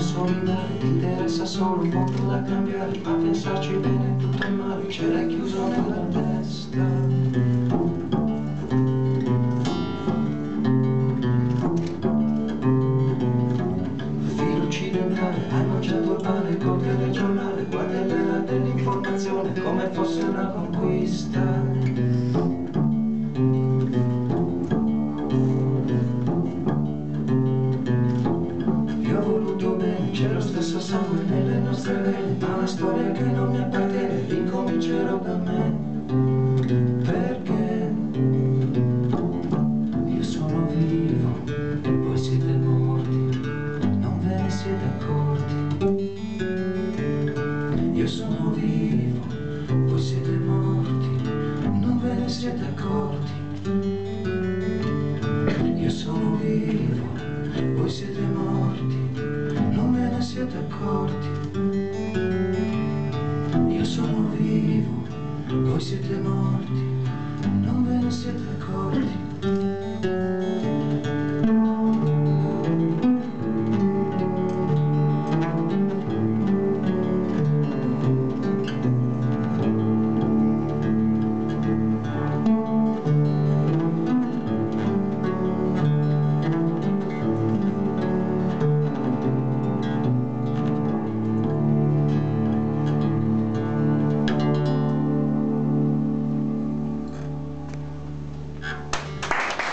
solidale, ti interessa solo un mondo da cambiare, ma pensarci bene tutto è male, ce l'hai chiuso nella testa. Hai mangiato il pane col telegiornale, guarda l'era dell'informazione come fosse una conquista. Vi ho voluto bene, c'è lo stesso sangue nelle nostre vene, ma una storia che non mi appartiene, ricomincerò da me. Perché io sono vivo, voi siete morti, non ve ne siete accorti. Io sono vivo, voi siete morti, non ve ne siete accorti. Io sono vivo, voi siete morti, non ve ne siete accorti. Io sono vivo, voi siete morti,